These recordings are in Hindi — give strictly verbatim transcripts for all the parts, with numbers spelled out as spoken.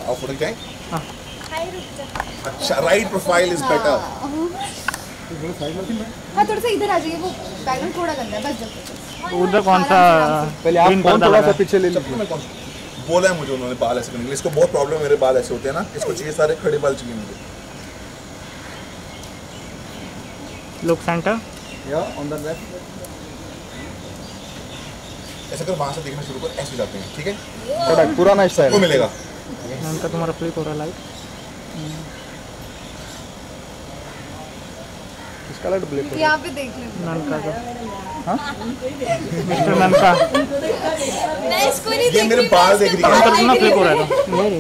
और फोटो खिंचाएं? हाँ। अच्छा, राइट प्रोफाइल इज बेटर। हाँ थोड़ा सा इधर आ जाइए, वो बैकग्राउंड थोड़ा गंदा है, बस जब उधर कौन सा पहले आप फोन थोड़ा सा पीछे ले लीजिए। मैं कौन बोला है मुझे उन्होंने बाल ऐसे करने के लिए, इसको बहुत प्रॉब्लम है, मेरे बाल ऐसे होते हैं ना, इसको चाहिए सारे खड़े बाल चाहिए मुझे। लुक सेंटर या ऑन द लेफ्ट। ऐसे कर, वहां से देखना शुरू कर, ऐसे जाते हैं, ठीक है? थोड़ा पुराना स्टाइल वो मिलेगा। उनका तुम्हारा फ्लिप हो रहा लाइट। इसका लाइट ब्लैक है। यहाँ पे देख लें। ननका का हां मिस्टर ननका मैं इसको नहीं ये मेरे बाल देख रही है। उनका तुम्हारा फ्लिप हो रहा था नहीं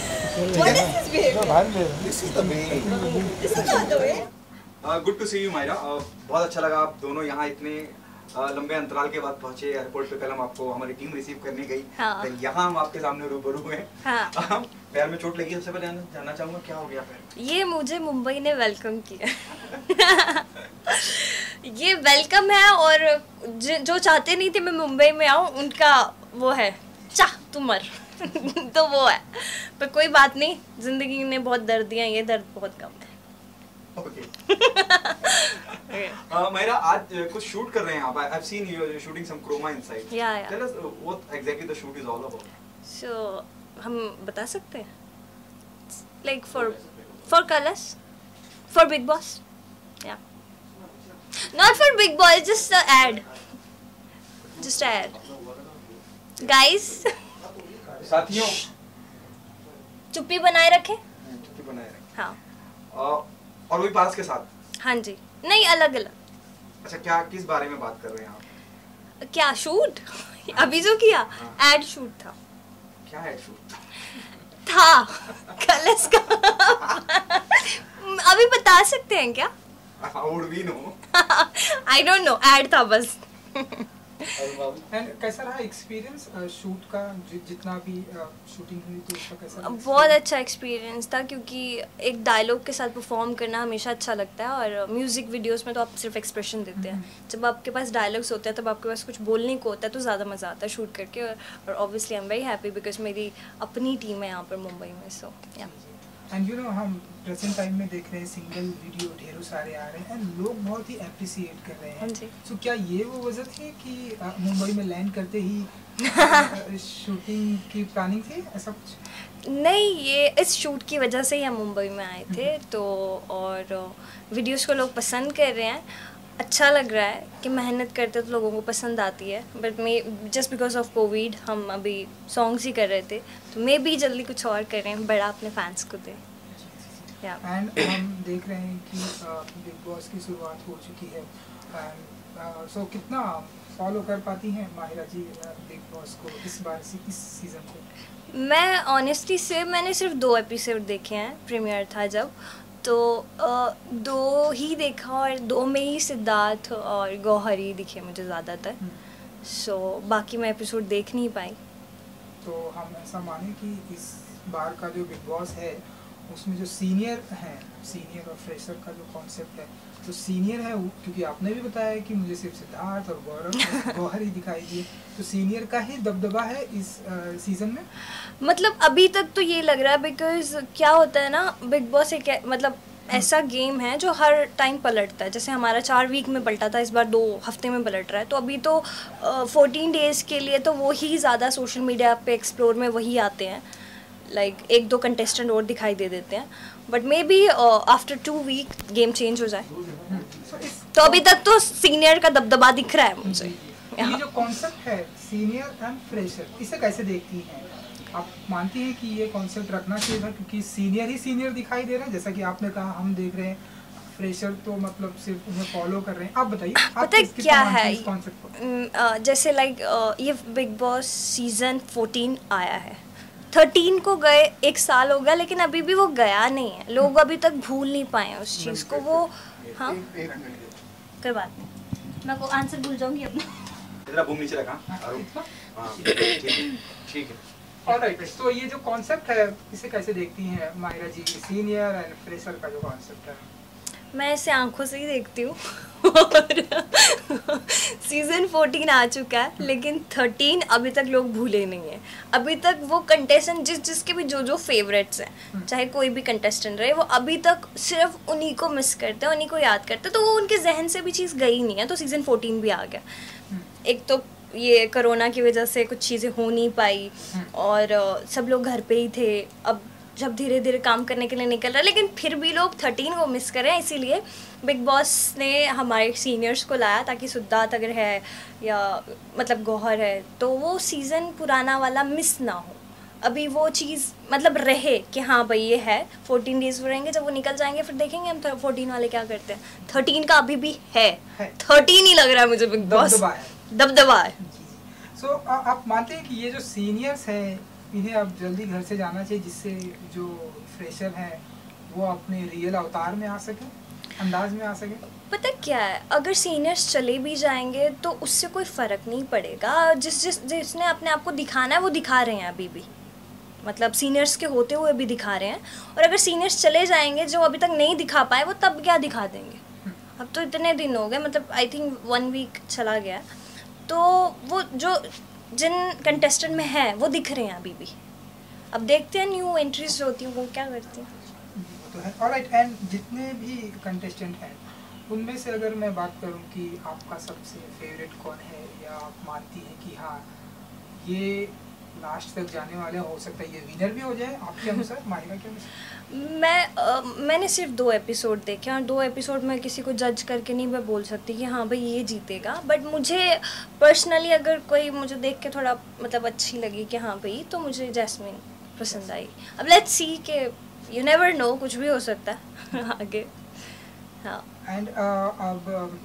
this is the way. Good to see you Myra. बहुत अच्छा लगा आप दोनों यहाँ इतने uh, लंबे अंतराल के बाद पहुंचे एयरपोर्ट पे। कल हम आपको हमारी टीम रिसीव करने गई। हाँ। यहाँ हम आपके सामने रूबरू हुए। हाँ। पैर में चोट लगी, सबसे पहले जानना चाहूंगा क्या हो गया पैर? ये मुझे मुंबई ने वेलकम किया। ये वेलकम है, और जो चाहते नहीं थे मैं मुंबई में आऊँ उनका वो है चाह तुम मर। तो वो है, पर कोई बात नहीं, जिंदगी ने बहुत दर्द दिया, ये दर्द बहुत कम है। ओके। मायरा आज कुछ शूट कर रहे हैं आप। I have seen you shooting some chroma inside. Yeah yeah tell us what exactly the shoot is all about. So हम बता सकते हैं, like for for Colors, for Bigg Boss, या not for Bigg Boss, just a ad, just ad guys. साथियों चुप्पी बनाए रखें। चुप्पी बनाए रखें। हाँ। uh, और वही पास के साथ? हाँ जी, नहीं अलग अलग। अच्छा, क्या किस बारे में बात कर रहे हैं आप? क्या शूट? अभी जो किया एड शूट था। क्या है शूट था कलर्स का। अभी बता सकते हैं क्या? How would we know? I don't know, ad था बस। एंड कैसा रहा एक्सपीरियंस शूट का? जि, जितना भी शूटिंग हुई तो उसका कैसा रहा? बहुत अच्छा एक्सपीरियंस था, क्योंकि एक डायलॉग के साथ परफॉर्म करना हमेशा अच्छा लगता है, और म्यूजिक वीडियोस में तो आप सिर्फ एक्सप्रेशन देते हैं। जब आपके पास डायलॉग्स होते हैं, तब आपके पास कुछ बोलने को होता है, तो ज़्यादा मज़ा आता है शूट करके। और obviously I am very happy because मेरी अपनी टीम है यहाँ पर मुंबई में। So yeah and you know हम प्रेजेंट टाइम में देख रहे हैं सिंगल वीडियो ढेरों सारे आ रहे हैं एंड लोग बहुत ही अप्रिशिएट कर रहे हैं। सो so, क्या ये वो वजह थी कि uh, मुंबई में लैंड करते ही शूटिंग की प्लानिंग थी, ऐसा कुछ? नहीं, ये इस शूट की वजह से ही हम मुंबई में आए थे। तो और वीडियोस को लोग पसंद कर रहे हैं, अच्छा लग रहा है कि मेहनत करते तो लोगों को पसंद आती है। But may just because of COVID हम अभी सॉन्ग्स ही कर रहे थे, तो मे भी जल्दी कुछ और करें, बड़ा अपने फैंस को दें। एंड हम देख रहे हैं कि बिग बॉस की शुरुआत हो चुकी है, एंड सो कितना फॉलो कर पाती हैं माहिरा जी बिग बॉस को इस बार से, इस सीज़न को? मैं ऑनेस्टली से मैंने सिर्फ दो एपिसोड देखे हैं, प्रीमियर था जब, तो uh, दो ही देखा, और दो में ही सिद्धार्थ और गौहरी दिखे मुझे ज़्यादातर। सो so, बाकी मैं एपिसोड देख नहीं पाई। तो हम ऐसा माने कि इस बार का जो बिग बॉस है उसमें जो सीनियर हैं, सीनियर और फ्रेशर का जो कॉन्सेप्ट है, तो सीनियर है क्योंकि आपने भी बताया कि मुझे सिर्फ सिद्धार्थ और गौरव गौहरी दिखाई दिए, तो सीनियर का ही दबदबा है इस सीज़न में? मतलब अभी तक तो ये लग रहा है, बिकॉज क्या होता है ना, बिग बॉस एक मतलब ऐसा गेम है जो हर टाइम पलटता है। जैसे हमारा चार वीक में पलटा था, इस बार दो हफ्ते में पलट रहा है। तो अभी तो फोर्टीन डेज़ के लिए तो वो ही ज़्यादा सोशल मीडिया पे एक्सप्लोर में वही आते हैं, लाइक like, एक दो कंटेस्टेंट और दिखाई दे देते हैं, but maybe after two week game change हो जाए। तो अभी तक तो सीनियर का दबदबा दिख रहा है मुझे। ये जो कॉन्सेप्ट है सीनियर एंड फ्रेशर, इसे कैसे देखती हैं आप? मानती हैं कि ये कॉन्सेप्ट रखना चाहिए था क्योंकि सीनियर ही सीनियर दिखाई दे रहा है, जैसा कि आपने कहा हम देख रहे हैं फ्रेशर तो मतलब सिर्फ उन्हें फॉलो कर रहे हैं। आप बताइए पता है क्या है, जैसे लाइक ये बिग बॉस सीजन फोर्टीन आया है, थर्टीन को गए एक साल हो गया, लेकिन अभी भी वो गया नहीं है, लोग अभी तक भूल नहीं पाए उस चीज़ को। वो हाँ कोई बात नहीं, मैं को आंसर भूल जाऊंगी अपना। इधर घूम नीचे रखा। हां ठीक है ठीक है। ऑलराइट, तो ये जो कॉन्सेप्ट है इसे कैसे देखती हैं Mahira ji, senior and fresher का जो कॉन्सेप्ट है? मैं इसे आंखों से ही देखती हूँ और सीजन फोर्टीन आ चुका है लेकिन थर्टीन अभी तक लोग भूले नहीं हैं। अभी तक वो कंटेस्टेंट जिस जिसके भी जो जो फेवरेट्स हैं, चाहे कोई भी कंटेस्टेंट रहे, वो अभी तक सिर्फ उन्हीं को मिस करते हैं, उन्हीं को याद करते हैं। तो वो उनके जहन से भी चीज़ गई नहीं है, तो सीज़न फोर्टीन भी आ गया। एक तो ये कोरोना की वजह से कुछ चीज़ें हो नहीं पाई और अ, सब लोग घर पे ही थे। अब जब धीरे धीरे काम करने के लिए निकल रहा है, लेकिन फिर भी लोग थर्टीन को मिस करें, इसीलिए बिग बॉस ने हमारे सीनियर्स को लाया ताकि सिद्धार्थ अगर है या मतलब गौहर है तो वो सीज़न पुराना वाला मिस ना हो। अभी वो चीज़ मतलब रहे कि हाँ भाई ये है, फोर्टीन डेज वो रहेंगे, जब वो निकल जाएंगे फिर देखेंगे हम फोर्टीन वाले क्या करते हैं। थर्टीन का अभी भी है, थर्टीन ही लग रहा है मुझे बिग बॉस, दबदबा है। दबदबा है। सो so, आप मानते हैं कि ये जो सीनियर्स हैं इन्हें अब जल्दी घर से जाना चाहिए, जिससे जो फ्रेशर हैं वो अपने रियल अवतार में आ सके, अंदाज में आ सके? पता क्या है, अगर सीनियर्स चले भी जाएंगे तो उससे कोई फ़र्क नहीं पड़ेगा। जिस जिस जिसने अपने आप को दिखाना है वो दिखा रहे हैं अभी भी, मतलब सीनियर्स के होते हुए भी दिखा रहे हैं। और अगर सीनियर्स चले जाएंगे जो अभी तक नहीं दिखा पाए, वो तब क्या दिखा देंगे। अब तो इतने दिन हो गए, मतलब आई थिंक वन वीक चला गया, तो वो जो जिन कंटेस्टेंट में है वो दिख रहे हैं अभी भी। अब देखते हैं न्यू एंट्रीज जो होती हैं वो क्या करती हैं। तो है ऑलराइट। एंड जितने भी कंटेस्टेंट हैं उनमें से अगर मैं बात करूं कि आपका सबसे फेवरेट कौन है, या आप मानती हैं कि हाँ ये लास्ट तक जाने वाले, हो सकता है ये विनर भी हो जाए आपके अनुसार, माहिरा के अनुसार? मैं आ, मैंने सिर्फ दो एपिसोड देखे और दो एपिसोड में किसी को जज करके नहीं मैं बोल सकती कि हाँ भाई ये जीतेगा। बट मुझे पर्सनली अगर कोई मुझे देख के थोड़ा मतलब अच्छी लगी कि हाँ भाई, तो मुझे जैस्मिन पसंद आई। अब लेट्स सी के यू नेवर नो, कुछ भी हो सकता है आगे। हाँ एंड अब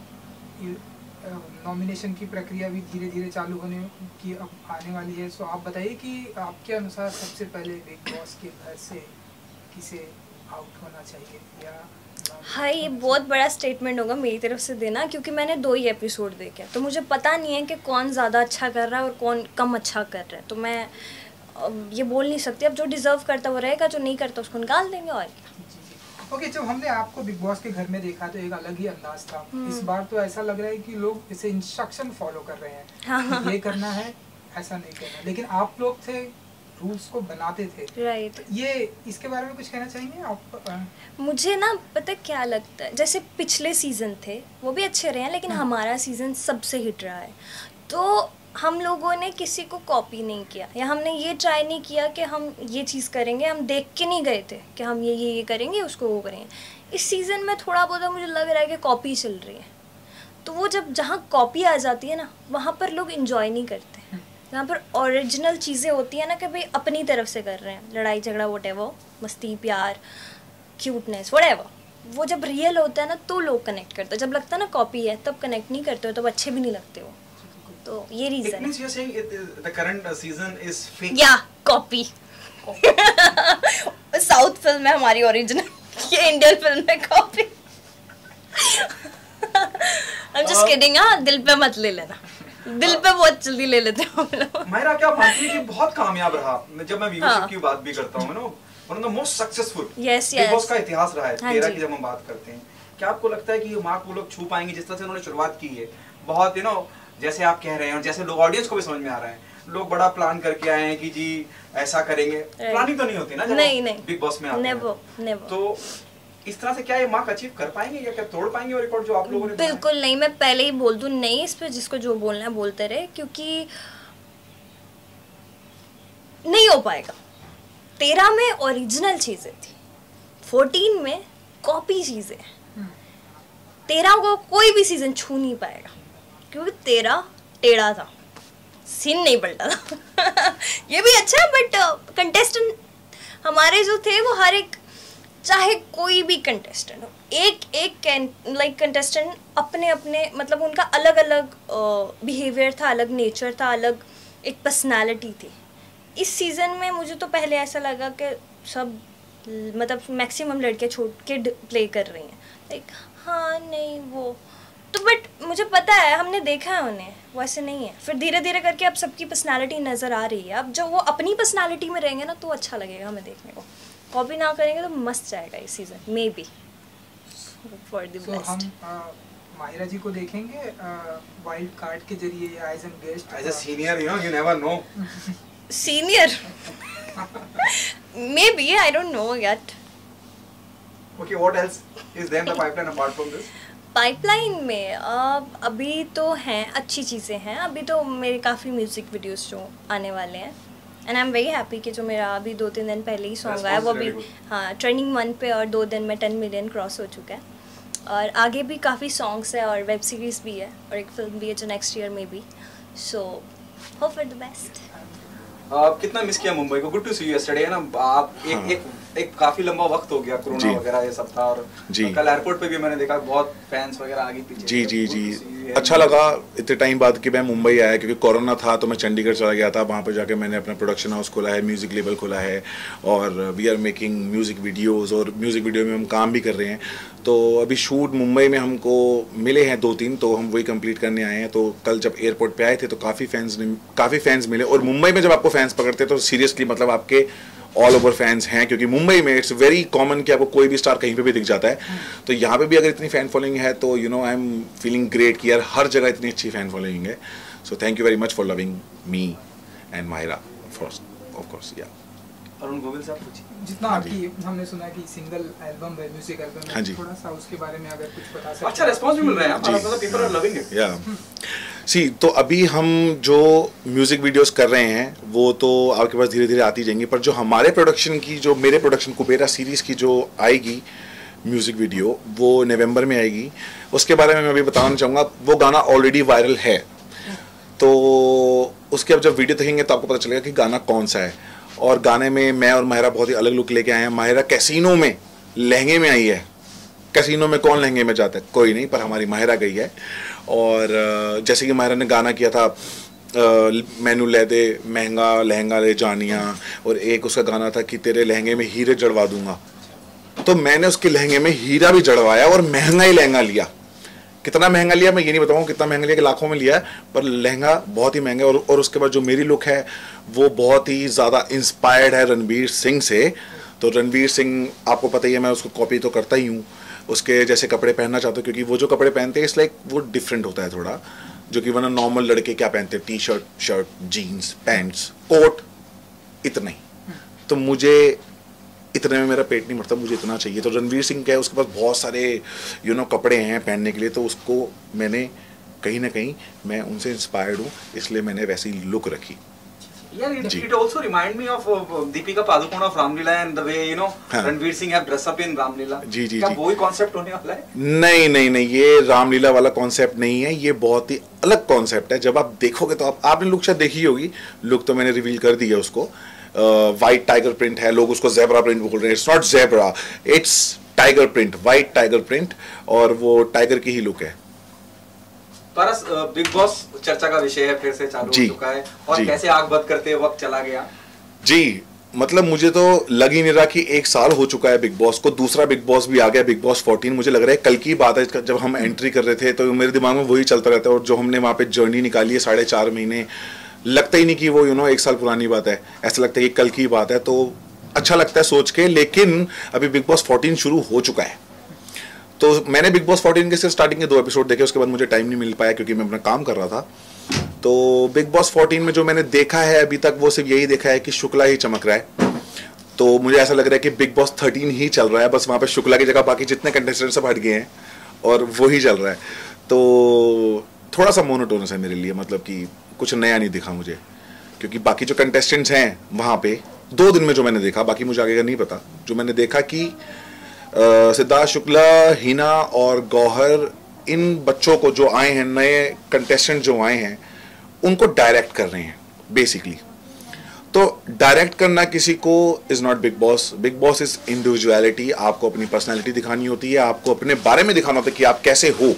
नॉमिनेशन की प्रक्रिया भी धीरे धीरे चालू होने की अब आने वाली है। सो आप बताइए कि आपके अनुसार सबसे पहले बिग बॉस के घर से किसे आउट होना चाहिए, या हाँ ये बहुत बड़ा स्टेटमेंट होगा मेरी तरफ से देना, क्योंकि मैंने दो ही एपिसोड देखे तो मुझे पता नहीं है कि कौन ज़्यादा अच्छा कर रहा है और कौन कम अच्छा कर रहा है। तो मैं अब ये बोल नहीं सकती। अब जो डिज़र्व करता वो रहेगा, जो नहीं करता उसको निकाल देंगे। और ओके okay, जब हमने आपको बिग बॉस के घर में देखा तो एक अलग ही अंदाज था। इस बार तो ऐसा लग रहा है कि लोग इसे इंस्ट्रक्शन फॉलो कर रहे हैं, हाँ। ये करना है, ऐसा नहीं करना, लेकिन आप लोग थे रूल्स को बनाते थे, राइट right. ये इसके बारे में कुछ कहना चाहेंगे आप? मुझे ना पता क्या लगता है, जैसे पिछले सीज़न थे वो भी अच्छे रहे हैं, लेकिन हमारा सीज़न सबसे हिट रहा है। तो हम लोगों ने किसी को कॉपी नहीं किया, या हमने ये ट्राई नहीं किया कि हम ये चीज़ करेंगे, हम देख के नहीं गए थे कि हम ये ये ये करेंगे, उसको वो करेंगे। इस सीज़न में थोड़ा बहुत मुझे लग रहा है कि कॉपी चल रही है। तो वो जब जहाँ कॉपी आ जाती है ना, वहाँ पर लोग इन्जॉय नहीं करते हैं। जहाँ पर ओरिजिनल चीज़ें होती हैं ना, कि भाई अपनी तरफ से कर रहे हैं, लड़ाई झगड़ा व्हाटएवर, मस्ती प्यार क्यूटनेस व्हाटएवर, वो जब रियल होता है ना तो लोग कनेक्ट करते हैं। जब लगता है ना कॉपी है तब कनेक्ट नहीं करते हो, तब अच्छे भी नहीं लगते हो। तो ये रीजन है। It means you're saying it, the current season is fake. या कॉपी। साउथ फिल्म है हमारी ओरिजिनल, ये इंडियन फिल्म है कॉपी। I'm just kidding, हाँ, दिल पे मत ले लेना, दिल पे बहुत जल्दी ले लेते हैं हम लोग। मायरा क्या मानती है कि बहुत कामयाब रहा? जब मैं व्यूअरशिप हाँ। की बात भी करता हूँ ना, one of the most successful Yes, Bigg Boss yes. का इतिहास रहा है हाँ तेरह जी। की जब हम बात करते हैं। क्या आपको लगता है कि ये मार्क वो लोग छू पाएंगे जिस तरह से उन्होंने शुरुआत की है? बहुत यू नो जैसे आप कह रहे हैं और जैसे लोग ऑडियंस को भी समझ में आ रहा है, लोग बड़ा प्लान करके आए हैं कि जी ऐसा करेंगे। प्लानिंग तो नहीं होती ना जब नहीं नहीं बिग बॉस में आते हैं। Never never. तो इस तरह से क्या ये मार्क अचीव कर पाएंगे या क्या तोड़ पाएंगे वो रिकॉर्ड जो आप लोगों ने बनाया? बिल्कुल नहीं, मैं पहले ही बोल दूं नहीं, इस पे जिसको जो बोलना है बोलते रहे, क्योंकि नहीं हो पाएगा। तेरह में ओरिजिनल चीजें थी, फोर्टीन में कॉपी चीजें। तेरह को कोई भी सीजन छू नहीं पाएगा, क्योंकि तेरह टेढ़ा था, सीन नहीं पलटा था। ये भी अच्छा है, बट कंटेस्टेंट हमारे जो थे वो हर एक, चाहे कोई भी कंटेस्टेंट हो, एक एक लाइक कंटेस्टेंट अपने अपने मतलब उनका अलग अलग बिहेवियर था, अलग नेचर था, अलग एक पर्सनालिटी थी। इस सीज़न में मुझे तो पहले ऐसा लगा कि सब मतलब मैक्सिमम लड़के छोट किड प्ले कर रही हैं, लाइक हाँ नहीं वो तो, बट मुझे पता है, हमने देखा है उन्हें, वो ऐसे नहीं है। फिर धीरे धीरे करके अब सबकी पर्सनालिटी नज़र आ रही है। अब जब वो अपनी पर्सनालिटी में रहेंगे ना तो अच्छा लगेगा हमें देखने को। कॉपी ना करेंगे तो मस्त जाएगा इस सीज़न में भी। फॉर द So हम बेस्ट। अ, माहिरा जी को देखेंगे वाइल्ड कार्ड के जरिए या as an guest. As a senior you know you never know. Senior maybe, I don't know yet. Okay, what else is there in the pipeline apart from this? Pipeline में अ, अभी तो हैं, अच्छी चीज़ें हैं। अभी तो मेरे काफ़ी म्यूज़िक वीडियोस जो आने वाले हैं and I am very happy कि जो मेरा अभी दो तीन दिन पहले ही सॉन्ग आया वो Response भी very good. हाँ ट्रेंडिंग वन पे और दो दिन में टेन मिलियन क्रॉस हो चुका है। और आगे भी काफ़ी सॉन्ग्स है और वेब सीरीज़ भी है और एक फिल्म भी है जो नेक्स्ट ईयर में भी। So hope for the best. आप कितना मिस किया मुंबई को? Good to see you yesterday है ना। आप एक हाँ। एक एक काफी लंबा वक्त हो गया, जी। कोरोना वगैरह ये सब था, और जी। कल एयरपोर्ट पे भी मैंने देखा बहुत फैंस वगैरह आगे पीछे। जी तो जी good to ji see you अच्छा here. लगा इतने टाइम बाद कि मैं मुंबई आया, क्योंकि कोरोना था तो मैं चंडीगढ़ चला गया था। वहाँ पे जाके मैंने अपना प्रोडक्शन हाउस खोला है, म्यूज़िक लेबल खोला है और we are making music videos और म्यूज़िक वीडियो में हम काम भी कर रहे हैं। तो अभी शूट मुंबई में हमको मिले हैं दो तीन, तो हम वही कंप्लीट करने आए हैं। तो कल जब एयरपोर्ट पे आए थे तो काफ़ी फैंस ने काफ़ी फैंस मिले। और मुंबई में जब आपको फैंस पकड़ते हैं तो सीरियसली मतलब आपके ऑल ओवर फैंस हैं, क्योंकि मुंबई में इट्स वेरी कॉमन कि आपको कोई भी स्टार कहीं पे भी दिख जाता है। तो यहाँ पे भी अगर इतनी फैन फॉलोइंग है तो you know I am feeling great कि यार हर जगह इतनी अच्छी फैन फॉलोइंग है। So thank you very much for loving me and Mahira first of course. या अरुण गोविल साहब पूछिए। जितना हाँ जी। आपकी हमने सुना कि सिंगल एल्बम है, म्यूजिक एल्बम हाँ है, जी। थोड़ा सा उसके बारे में अगर कुछ बता सकते अच्छा रिस्पांस भी मिल रहा है, जी। मतलब पीपल आर लविंग इट। या सी तो अभी हम जो म्यूज़िक वीडियोस कर रहे हैं वो तो आपके पास धीरे धीरे आती जाएंगी, पर जो हमारे प्रोडक्शन की जो मेरे प्रोडक्शन कुबेरा सीरीज़ की जो आएगी म्यूज़िक वीडियो वो नवंबर में आएगी। उसके बारे में मैं अभी बताना चाहूँगा। वो गाना ऑलरेडी वायरल है, तो उसके अब जब वीडियो देखेंगे तो आपको पता चलेगा कि गाना कौन सा है। और गाने में मैं और माहिरा बहुत ही अलग लुक लेके आए हैं। माहिरा कैसीनो में लहंगे में आई है। कैसीनो में कौन लहंगे में जाता है? कोई नहीं, पर हमारी माहिरा गई है। और अ, जैसे कि माहिरा ने गाना किया था अ, मैनू ले दे महंगा लहंगा ले जानिया, और एक उसका गाना था कि तेरे लहंगे में हीरे जड़वा दूंगा। तो मैंने उसके लहंगे में हीरा भी जड़वाया और महंगा ही लहंगा लिया। कितना महंगा लिया मैं ये नहीं बताऊंगा कितना महंगा लिया, कि लाखों में लिया है, पर लहंगा बहुत ही महंगा। और और उसके बाद जो मेरी लुक है वो बहुत ही ज़्यादा इंस्पायर्ड है रणवीर सिंह से। तो रणवीर सिंह आपको पता ही है, मैं उसको कॉपी तो करता ही हूँ, उसके जैसे कपड़े पहनना चाहता हूँ, क्योंकि वो जो कपड़े पहनते हैं इस लाइक वो डिफरेंट होता है थोड़ा, जो कि वरना नॉर्मल लड़के क्या पहनते हैं, T shirt shirt jeans pants coat, इतना ही। तो मुझे इतने में मेरा पेट नहीं भरता, मुझे इतना चाहिए। तो रणवीर सिंह क्या है, उसके पास बहुत सारे यू नो कपड़े हैं पहनने के लिए, तो उसको मैंने कहीं ना कहीं मैं उनसे इंस्पायर्ड हूँ, इसलिए मैंने वैसी लुक रखी। यार it, ji. it also remind me of uh, Deepika Padukone of Ramlila and the way you know हाँ। Ranveer Singh have dressed up in Ramlila। जी, जी, क्या जी। वही कॉन्सेप्ट होने वाला है? नहीं नहीं नहीं, ये रामलीला वाला कॉन्सेप्ट नहीं है, ये बहुत ही अलग कॉन्सेप्ट है। जब आप देखोगे तो आप आपने लुक शायद देखी होगी, लुक तो मैंने रिवील कर दी है उसको। वाइट टाइगर प्रिंट है, लोग उसको जेब्रा प्रिंट बोल रहे हैं। It's not zebra, it's tiger print, white tiger print, और वो टाइगर की ही लुक है। पारस, बिग बॉस चर्चा का विषय है, फिर से चालू हो जी, चुका है, और जी। कैसे आग बंद करते वक्त चला गया। जी मतलब मुझे तो लग ही नहीं रहा कि एक साल हो चुका है बिग बॉस को। दूसरा बिग बॉस भी आ गया, बिग बॉस फोर्टीन। मुझे लग रहा है कल की बात है, जब हम एंट्री कर रहे थे तो मेरे दिमाग में वही चलता रहता है। और जो हमने वहाँ पे जर्नी निकाली है साढ़े चार महीने, लगता ही नहीं कि वो यू नो एक साल पुरानी बात है, ऐसा लगता है कि कल की बात है। तो अच्छा लगता है सोच के, लेकिन अभी बिग बॉस फोर्टीन शुरू हो चुका है। तो मैंने बिग बॉस फोर्टीन के सिर्फ स्टार्टिंग के दो एपिसोड देखे, उसके बाद मुझे टाइम नहीं मिल पाया क्योंकि मैं अपना काम कर रहा था। तो बिग बॉस फोर्टीन में जो मैंने देखा है अभी तक, वो सिर्फ यही देखा है कि शुक्ला ही चमक रहा है। तो मुझे ऐसा लग रहा है कि बिग बॉस थर्टीन ही चल रहा है, बस वहाँ पे शुक्ला की जगह बाकी जितने कंटेस्टेंट सब हट गए हैं और वो ही चल रहा है। तो थोड़ा सा मोनोटोनस है मेरे लिए, मतलब कि कुछ नया नहीं दिखा मुझे, क्योंकि बाकी जो कंटेस्टेंट्स हैं वहाँ पे दो दिन में जो मैंने देखा, बाकी मुझे आगे का नहीं पता, जो मैंने देखा कि सिद्धार्थ शुक्ला, हिना और गौहर, इन बच्चों को जो आए हैं, नए कंटेस्टेंट जो आए हैं, उनको डायरेक्ट कर रहे हैं बेसिकली। तो डायरेक्ट करना किसी को is not Bigg Boss. Bigg Boss is individuality. आपको अपनी पर्सनैलिटी दिखानी होती है, आपको अपने बारे में दिखाना होता है कि आप कैसे हो।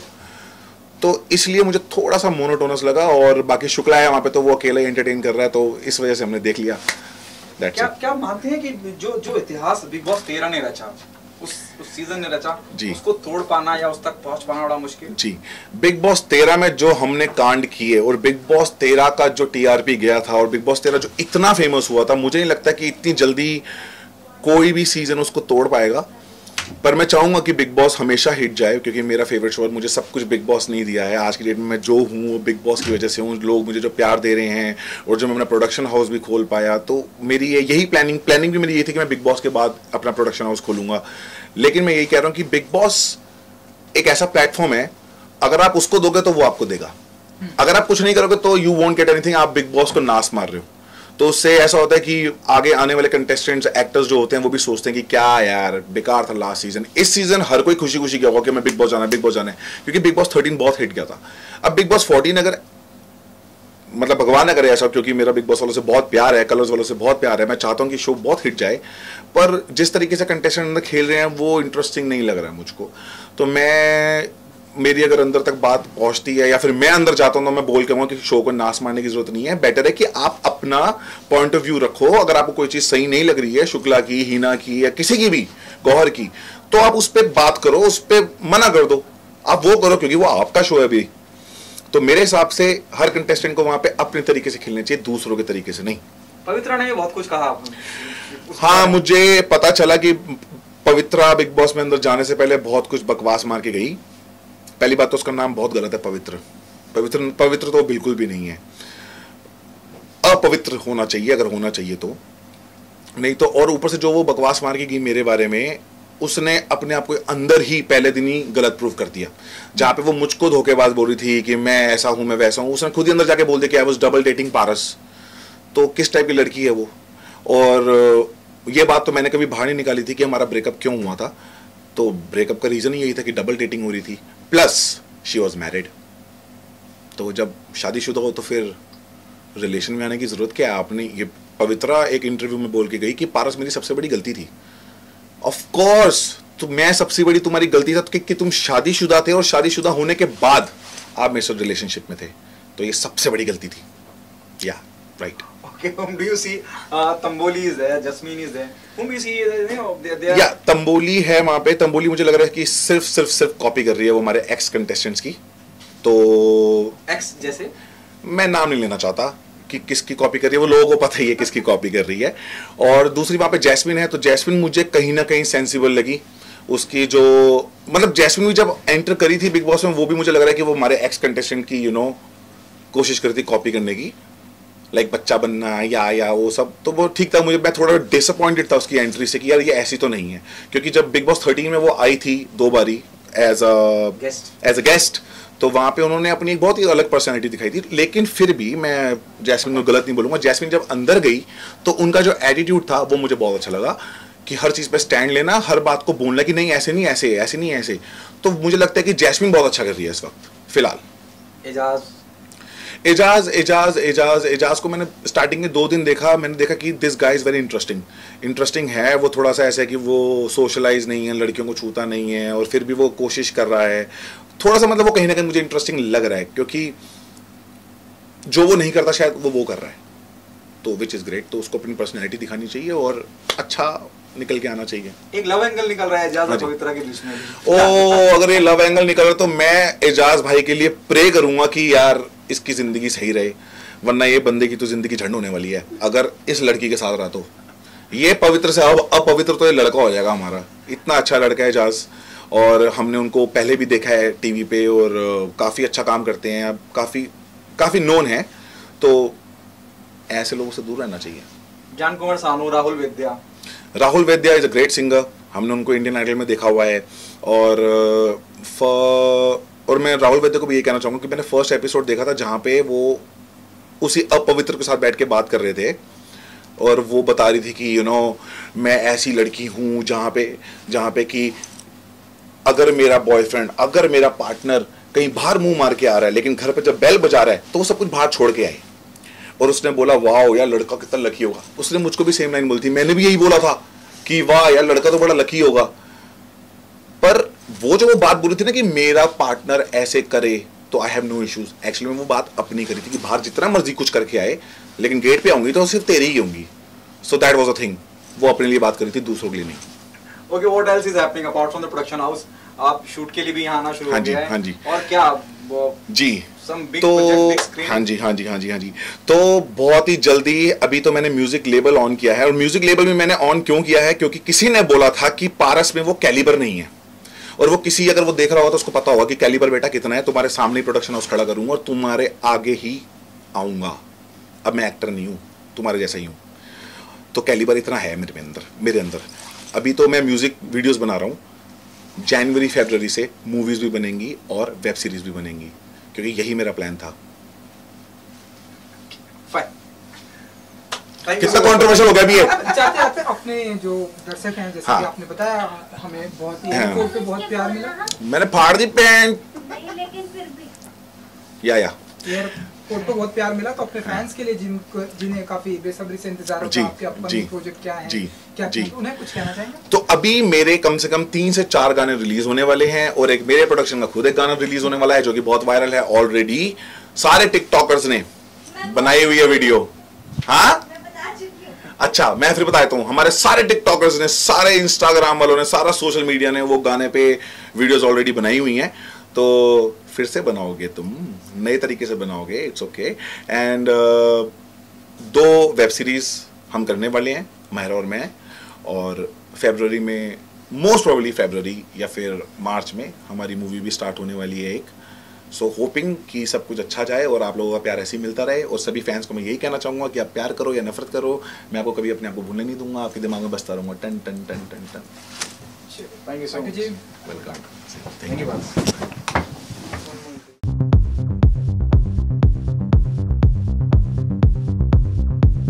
तो इसलिए मुझे थोड़ा सा मोनोटोनस लगा, और बाकी शुक्ला है वहाँ पे तो वो अकेला ही एंटरटेन कर रहा है, तो इस वजह से हमने देख लिया। That's क्या it. क्या मानते हैं कि जो जो इतिहास बिग बॉस तेरह ने रचा, उस उस सीजन ने रचा, जी। उसको तोड़ पाना या उस तक पहुंच पाना बड़ा मुश्किल। जी, बिग बॉस तेरह में जो हमने कांड किए, और बिग बॉस तेरह का जो टीआरपी गया था, और बिग बॉस तेरह जो इतना फेमस हुआ था, मुझे नहीं लगता कि इतनी जल्दी कोई भी सीजन उसको तोड़ पाएगा। पर मैं चाहूंगा कि बिग बॉस हमेशा हिट जाए, क्योंकि मेरा फेवरेट शो है। मुझे सब कुछ बिग बॉस नहीं दिया है। आज की डेट में मैं जो हूँ वो बिग बॉस की वजह से हूँ। लोग मुझे जो प्यार दे रहे हैं और जो मैं अपना प्रोडक्शन हाउस भी खोल पाया, तो मेरी ये यही प्लानिंग प्लानिंग भी मेरी ये थी कि मैं बिग बॉस के बाद अपना प्रोडक्शन हाउस खोलूंगा। लेकिन मैं यही कह रहा हूँ कि बिग बॉस एक ऐसा प्लेटफॉर्म है, अगर आप उसको दोगे तो वो आपको देगा। अगर आप कुछ नहीं करोगे तो यू वोंट गेट एनीथिंग। आप बिग बॉस को नाश मार रहे हो। तो उससे ऐसा होता है कि आगे आने वाले कंटेस्टेंट्स, एक्टर्स जो होते हैं, वो भी सोचते हैं कि क्या यार बेकार था लास्ट सीजन। इस सीजन हर कोई खुशी खुशी गया होगा कि मैं बिग बॉस जाना है, बिग बॉस जाना है, क्योंकि बिग बॉस थर्टीन बहुत हिट गया था। अब बिग बॉस फोर्टीन, अगर मतलब भगवान ना करे ऐसा, क्योंकि मेरा बिग बॉस वालों से बहुत प्यार है, कलर्स वालों से बहुत प्यार है, मैं चाहता हूँ कि शो बहुत हिट जाए, पर जिस तरीके से कंटेस्टेंट अंदर खेल रहे हैं वो इंटरेस्टिंग नहीं लग रहा है मुझको। तो मैं, मेरी अगर अंदर तक बात पहुंचती है या फिर मैं अंदर जाता हूं तो मैं बोल के कहूँगा कि शो को नाश मारने की जरूरत नहीं है। बेटर है कि आप अपना पॉइंट ऑफ व्यू रखो। अगर आपको कोई चीज सही नहीं लग रही है, शुक्ला की, हीना की या किसी की भी, गौहर की, तो आप उस पर बात करो, उस पर मना कर दो। आप वो करो क्योंकि वो आपका शो है अभी। तो मेरे हिसाब से हर कंटेस्टेंट को वहां पे अपने तरीके से खेलना चाहिए, दूसरों के तरीके से नहीं। पवित्रा ने बहुत कुछ कहा आपने। हाँ, मुझे पता चला कि पवित्रा बिग बॉस में अंदर जाने से पहले बहुत कुछ बकवास मार के गई। पहली बात तो उसका नाम बहुत गलत है, पवित्र। पवित्र पवित्र तो बिल्कुल भी नहीं है, अपवित्र होना चाहिए अगर होना चाहिए तो, नहीं तो। और ऊपर से जो वो बकवास मार के गई मेरे बारे में, उसने अपने आप को अंदर ही पहले दिन ही गलत प्रूव कर दिया। जहां पे वो मुझको धोखेबाज बोल रही थी कि मैं ऐसा हूं, मैं वैसा हूं, उसने खुद ही अंदर जाके बोल दिया कि I was double dating Paras. तो किस टाइप की लड़की है वो? और ये बात तो मैंने कभी बाहर नहीं निकाली थी कि हमारा ब्रेकअप क्यों हुआ था। तो ब्रेकअप का रीजन ही यही था कि डबल डेटिंग हो रही थी, प्लस शी वॉज मैरिड। तो जब शादीशुदा हो तो फिर रिलेशन में आने की जरूरत क्या है? आपने ये, पवित्रा एक इंटरव्यू में बोल के गई कि पारस मेरी सबसे बड़ी गलती थी। ऑफ कोर्स, तो मैं सबसे बड़ी तुम्हारी गलती था कि, कि तुम शादीशुदा थे और शादीशुदा होने के बाद आप मेरे साथ रिलेशनशिप में थे, तो ये सबसे बड़ी गलती थी। या right. Okay, whom do you see? Uh, Tamboli is there, Jasmine is there. Whom do you see? You know, they, they are... या तंबोली है वहां पे। तंबोली मुझे लग रहा है कि सिर्फ सिर्फ सिर्फ कॉपी कर रही है वो हमारे एक्स कंटेस्टेंट्स की। तो एक्स जैसे, मैं नाम नहीं लेना चाहता कि किसकी कॉपी कर रही है, वो लोगों को पता ही है किसकी कॉपी कर रही है। और दूसरी वहां पे जैस्मिन है, तो जैस्मिन मुझे कहीं ना कहीं सेंसिबल लगी। उसकी जो, मतलब जैस्मिन भी जब एंटर करी थी बिग बॉस में, वो भी मुझे लग रहा है कि वो हमारे एक्स कंटेस्टेंट की यू नो कोशिश करी थी कॉपी करने की, लाइक like बच्चा बनना या या वो सब। तो वो ठीक था। मुझे, मैं थोड़ा डिसअपॉइंटेड था उसकी एंट्री से कि यार ये ऐसी तो नहीं है, क्योंकि जब बिग बॉस थर्टीन में वो आई थी दो बारी as a guest as a guest, तो वहाँ पे उन्होंने अपनी एक बहुत ही अलग पर्सनैलिटी दिखाई थी। लेकिन फिर भी मैं जैस्मिन को गलत नहीं बोलूँगा। जैस्मिन जब अंदर गई तो उनका जो एटीट्यूड था वो मुझे बहुत अच्छा लगा, कि हर चीज़ पे स्टैंड लेना, हर बात को बोलना कि नहीं ऐसे नहीं ऐसे, ऐसे नहीं ऐसे। तो मुझे लगता है कि जैस्मिन बहुत अच्छा कर रही है इस वक्त फिलहाल। एजाज एजाज एजाज एजाज एजाज को मैंने स्टार्टिंग में दो दिन देखा, मैंने देखा कि this guy is very interesting interesting है। वो थोड़ा सा ऐसा है कि वो सोशलाइज नहीं है, लड़कियों को छूता नहीं है, और फिर भी वो कोशिश कर रहा है थोड़ा सा। मतलब वो कहीं ना कहीं मुझे इंटरेस्टिंग लग रहा है, क्योंकि जो वो नहीं करता शायद वो वो कर रहा है, तो विच इज़ ग्रेट। तो उसको अपनी पर्सनैलिटी दिखानी चाहिए और अच्छा निकल के आना चाहिए। एक लव एंगल निकल रहा है एजाज और पवित्रा के बीच में। ओ, अगर ये लव एंगल निकल रहा तो मैं एजाज भाई के लिए प्रे करूंगा कि यार इसकी जिंदगी सही रहे, वरना ये बंदे की तो जिंदगी झंड होने वाली है अगर इस लड़की के साथ रहा तो। ये पवित्र से अब अपवित्र तो ये लड़का हो जाएगा हमारा। इतना अच्छा लड़का है एजाज, और हमने उनको पहले भी देखा है टीवी पे, और काफ़ी अच्छा काम करते हैं, काफ़ी काफ़ी नोन है। तो ऐसे लोगों से दूर रहना चाहिए। जान कुमार सानू, राहुल वैद्या। राहुल वैद्या इज़ अ ग्रेट सिंगर, हमने उनको इंडियन आइडल में देखा हुआ है। और फ और मैं राहुल वैद्या को भी ये कहना चाहूँगा कि मैंने फर्स्ट एपिसोड देखा था जहाँ पे वो उसी अपवित्र के साथ बैठ के बात कर रहे थे, और वो बता रही थी कि यू नो मैं ऐसी लड़की हूँ जहाँ पे जहाँ पे कि अगर मेरा बॉयफ्रेंड, अगर मेरा पार्टनर कहीं बाहर मुंह मार के आ रहा है, लेकिन घर पे जब बेल बजा रहा है तो वो सब कुछ बाहर छोड़ के आए। और उसने बोला वाह यार लड़का कितना लकी होगा। उसने मुझको भी सेम लाइन बोली थी, मैंने भी यही बोला था कि वाह यार लड़का तो बड़ा लकी होगा। पर वो जो वो बात बोली थी ना कि मेरा पार्टनर ऐसे करे तो I have no issues, actually में वो बात अपनी करी थी कि बाहर जितना मर्जी कुछ करके आए, लेकिन गेट पे आऊंगी तो सिर्फ तेरी ही होंगी। So that was a thing, वो अपने लिए बात करी थी, दूसरों के लिए नहीं। Okay, what else is happening apart from the production house? आप शूट के लिए भी यहाँ आना शुरू हो गया है। हाँ जी। और क्या वो जी some big तो project, big screen? हाँ जी हाँ जी हाँ जी हाँ जी तो बहुत ही जल्दी अभी तो मैंने म्यूजिक लेबल ऑन किया है। और म्यूजिक लेबल भी मैंने ऑन क्यों किया है, क्योंकि किसी ने बोला था कि पारस में वो कैलिबर नहीं है। और वो किसी अगर वो देख रहा होगा तो उसको पता होगा कि कैलिबर बेटा कितना है। तुम्हारे सामने प्रोडक्शन हाउस खड़ा करूंगा और तुम्हारे आगे ही आऊंगा। अब मैं एक्टर नहीं हूँ, तुम्हारे जैसा ही हूँ। तो कैलिबर इतना है मेरे अंदर मेरे अंदर अभी तो मैं म्यूजिक वीडियोस बना रहा हूँ। जनवरी फरवरी से मूवीज भी बनेंगी और वेब सीरीज भी बनेंगी, क्योंकि यही मेरा प्लान था। कितना कंट्रोवर्शियल हो गया अभी ये? चाहते चाहते अपने जो दर्शक हैं, जैसे हाँ। कि आपने बताया हमें बहुत ही हाँ। एयरपोर्ट पे बहुत प्यार मिला, मैंने फाड़ दी पैंट या या एयरपोर्ट पे बहुत प्यार मिला। तो अपने फैंस के लिए जिनको जिन्हें काफी बेसब्री से इंतजार जी, होता आपके जी, अपकमिंग प्रोजेक्ट क्या है, जी, क्या जी। उन्हें कुछ कहना चाहेंगे? तो अभी मेरे कम से कम तीन से चार गाने रिलीज होने वाले हैं और एक मेरे प्रोडक्शन का खुद एक गाना रिलीज होने वाला है जो कि बहुत वायरल है ऑलरेडी। सारे टिकटॉकर्स ने बनाई हुई है वीडियो। हाँ अच्छा, मैं फिर बता देता हूँ। हमारे सारे टिकटॉकर्स ने, सारे इंस्टाग्राम वालों ने, सारा सोशल मीडिया ने वो गाने पे वीडियोस ऑलरेडी बनाई हुई हैं। तो फिर से बनाओगे तुम, नए तरीके से बनाओगे, इट्स ओके। एंड दो वेब सीरीज हम करने वाले हैं, महरा और मैं। और फरवरी में, मोस्ट प्रोबेबली फरवरी या फिर मार्च में हमारी मूवी भी स्टार्ट होने वाली है एक। सो so, होपिंग कि सब कुछ अच्छा जाए और आप लोगों का प्यार ऐसे ही मिलता रहे। और सभी फैंस को मैं यही कहना चाहूँगा कि आप प्यार करो या नफरत करो, मैं आपको कभी अपने आप को भूलने नहीं दूंगा। आपके दिमाग में बसता रहूँगा टन टन टन टन टन। Thank you so much. Welcome. Thank you.